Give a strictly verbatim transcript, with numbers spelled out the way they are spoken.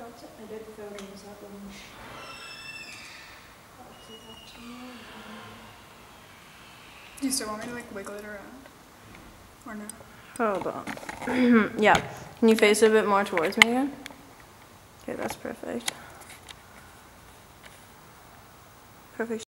got it. I did fill these up and Do you still want me to like wiggle it around? Or no? Hold on. Yeah. Can you face it a bit more towards me again? Okay, that's perfect. Perfect.